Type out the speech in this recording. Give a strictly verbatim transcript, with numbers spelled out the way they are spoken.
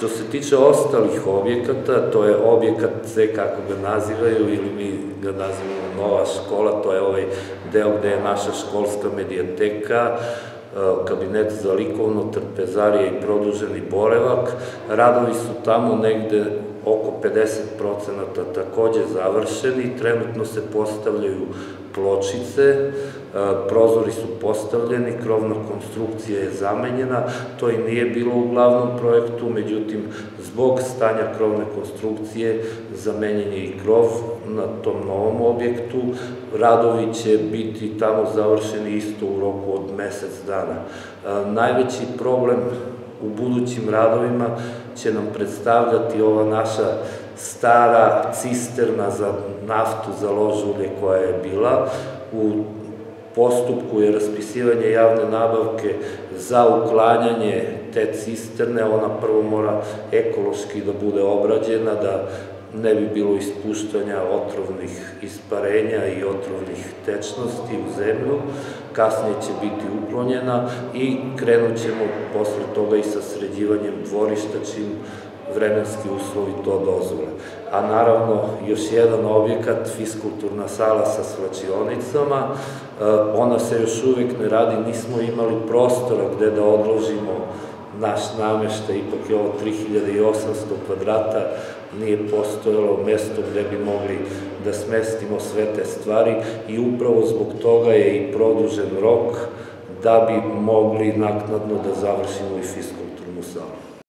Što se tiče ostalih objekata, to je objekat C, kako ga nazivaju, ili mi ga nazivamo Nova škola, to je ovaj deo gde je naša školska medijateka, kabinet za likovno, trpezarije i produženi boravak. Radovi su tamo negde oko pedeset procenata takođe završeni, trenutno se postavljaju pločice, prozori su postavljeni, krovna konstrukcija je zamenjena, to i nije bilo u glavnom projektu, međutim, zbog stanja krovne konstrukcije zamenjen je i krov na tom novom objektu. Radovi će biti tamo završeni isto u roku od mesec dana. Najveći problem u budućim radovima će nam predstavljati ova naša stara cisterna za naftu, za lož ulje koja je bila. U postupku je raspisivanje javne nabavke za uklanjanje te cisterne. Ona prvo mora ekološki da bude obrađena, da ne bi bilo ispuštanja otrovnih isparenja i otrovnih tečnosti u zemlju. Kasnije će biti uklonjena i krenut ćemo posle toga i sa sređivanjem dvorišta čim vremenski uslovi to dozvole. A naravno, još jedan objekat, fiskulturna sala sa svlačionicama, ona se još uvek ne radi, nismo imali prostora gde da odložimo naš nameštaj, ipak je ovo tri hiljade osamsto kvadrata, nije postojalo mesto gde bi mogli da smestimo sve te stvari i upravo zbog toga je i produžen rok da bi mogli naknadno da završimo i fiskulturnu salu.